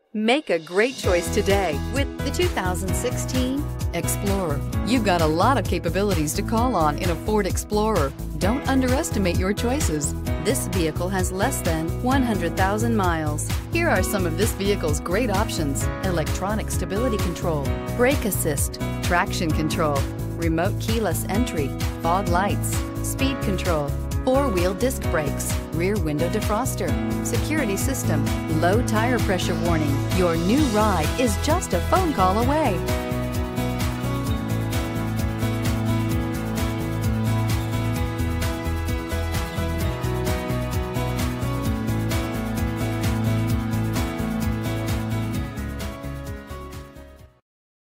Make a great choice today with the 2016 Explorer. You've got a lot of capabilities to call on in a Ford Explorer. Don't underestimate your choices. This vehicle has less than 100,000 miles. Here are some of this vehicle's great options: electronic stability control, brake assist, traction control, remote keyless entry, fog lights, speed control, four-wheel disc brakes, rear window defroster, security system, low tire pressure warning. Your new ride is just a phone call away.